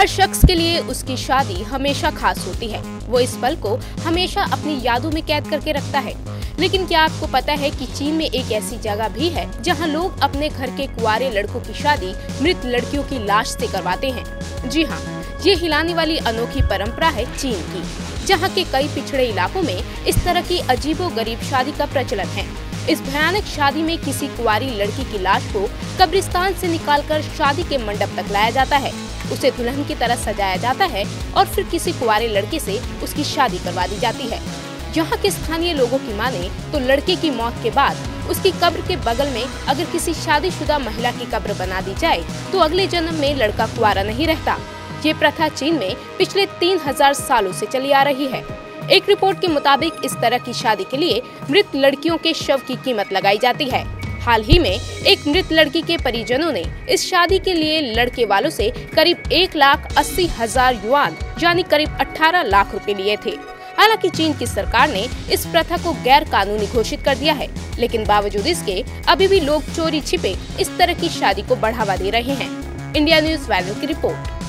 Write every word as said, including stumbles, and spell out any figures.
हर शख्स के लिए उसकी शादी हमेशा खास होती है। वो इस पल को हमेशा अपनी यादों में कैद करके रखता है। लेकिन क्या आपको पता है कि चीन में एक ऐसी जगह भी है जहां लोग अपने घर के कुंवारे लड़कों की शादी मृत लड़कियों की लाश से करवाते हैं। जी हाँ, ये हिलाने वाली अनोखी परंपरा है चीन की, जहां के कई पिछड़े इलाकों में इस तरह की अजीबोगरीब शादी का प्रचलन है। इस भयानक शादी में किसी कुंवारी लड़की की लाश को कब्रिस्तान से निकालकर शादी के मंडप तक लाया जाता है, उसे दुल्हन की तरह सजाया जाता है और फिर किसी कुंवारे लड़के से उसकी शादी करवा दी जाती है। यहाँ के स्थानीय लोगों की माने तो लड़के की मौत के बाद उसकी कब्र के बगल में अगर किसी शादीशुदा महिला की कब्र बना दी जाए तो अगले जन्म में लड़का कुंवारा नहीं रहता। ये प्रथा चीन में पिछले तीन हजार सालों से चली आ रही है। एक रिपोर्ट के मुताबिक इस तरह की शादी के लिए मृत लड़कियों के शव की कीमत लगाई जाती है। हाल ही में एक मृत लड़की के परिजनों ने इस शादी के लिए लड़के वालों से करीब एक लाख अस्सी हजार युआन यानी करीब अठारह लाख रुपए लिए थे। हालांकि चीन की सरकार ने इस प्रथा को गैर कानूनी घोषित कर दिया है, लेकिन बावजूद इसके अभी भी लोग चोरी छिपे इस तरह की शादी को बढ़ावा दे रहे हैं। इंडिया न्यूज़ वैल्यू की रिपोर्ट।